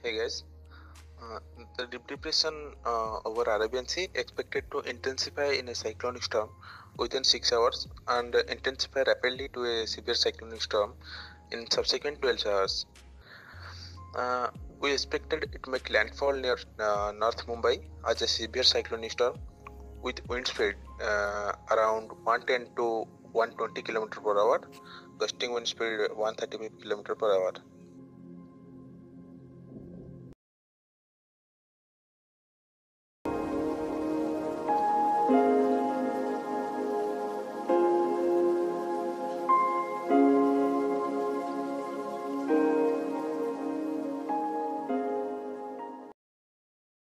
Hey guys, uh, the deep depression over Arabian Sea expected to intensify in a cyclonic storm within 6 hours and intensify rapidly to a severe cyclonic storm in subsequent 12 hours. Uh, we expected it make landfall near North Mumbai as a severe cyclonic storm with wind speed around 110 to 120 km per hour, gusting wind speed 135 km per hour.